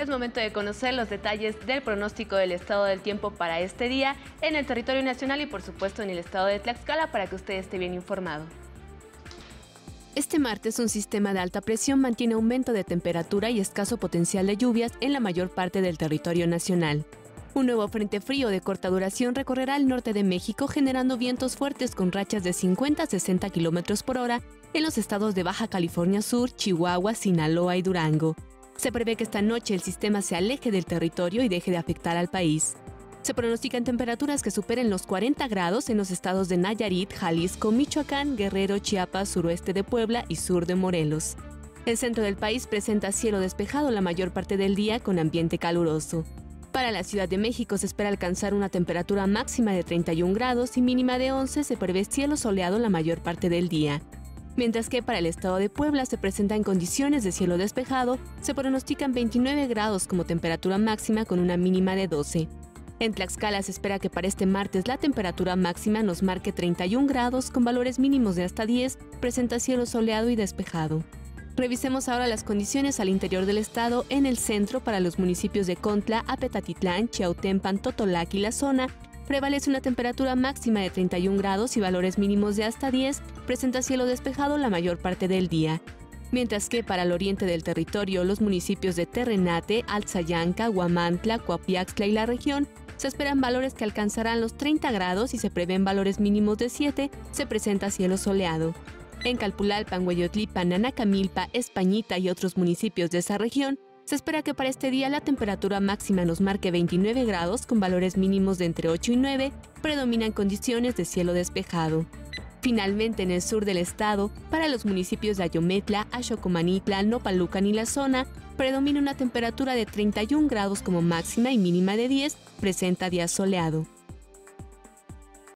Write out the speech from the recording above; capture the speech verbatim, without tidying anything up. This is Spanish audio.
Es momento de conocer los detalles del pronóstico del estado del tiempo para este día en el territorio nacional y por supuesto en el estado de Tlaxcala para que usted esté bien informado. Este martes, un sistema de alta presión mantiene aumento de temperatura y escaso potencial de lluvias en la mayor parte del territorio nacional. Un nuevo frente frío de corta duración recorrerá el norte de México generando vientos fuertes con rachas de cincuenta a sesenta kilómetros por hora en los estados de Baja California Sur, Chihuahua, Sinaloa y Durango. Se prevé que esta noche el sistema se aleje del territorio y deje de afectar al país. Se pronostican temperaturas que superen los cuarenta grados en los estados de Nayarit, Jalisco, Michoacán, Guerrero, Chiapas, suroeste de Puebla y sur de Morelos. El centro del país presenta cielo despejado la mayor parte del día con ambiente caluroso. Para la Ciudad de México se espera alcanzar una temperatura máxima de treinta y un grados y mínima de once, se prevé cielo soleado la mayor parte del día. Mientras que para el estado de Puebla se presentan condiciones de cielo despejado, se pronostican veintinueve grados como temperatura máxima con una mínima de doce. En Tlaxcala se espera que para este martes la temperatura máxima nos marque treinta y un grados con valores mínimos de hasta diez, presenta cielo soleado y despejado. Revisemos ahora las condiciones al interior del estado. En el centro, para los municipios de Contla, Apetatitlán, Chiautempan, Totolac y La Zona, prevalece una temperatura máxima de treinta y un grados y valores mínimos de hasta diez, presenta cielo despejado la mayor parte del día. Mientras que para el oriente del territorio, los municipios de Terrenate, Alzayanca, Huamantla, Coapiaxtla y la región, se esperan valores que alcanzarán los treinta grados y se prevén valores mínimos de siete, se presenta cielo soleado. En Calpulalpan, Hueyotlipan, Anacamilpa, Españita y otros municipios de esa región, se espera que para este día la temperatura máxima nos marque veintinueve grados con valores mínimos de entre ocho y nueve, predominan condiciones de cielo despejado. Finalmente, en el sur del estado, para los municipios de Ayometla, Axocomanitla, Nopalucan y La Zona, predomina una temperatura de treinta y un grados como máxima y mínima de diez, presenta día soleado.